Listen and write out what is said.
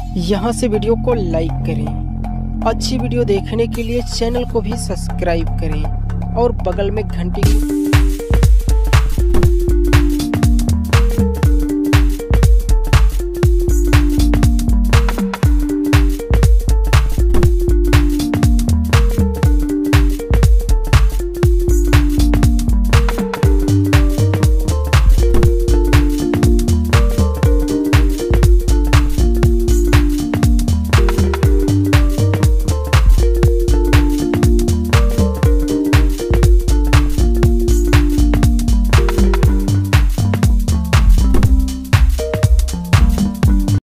यहाँ से वीडियो को लाइक करें। अच्छी वीडियो देखने के लिए चैनल को भी सब्सक्राइब करें और बगल में घंटी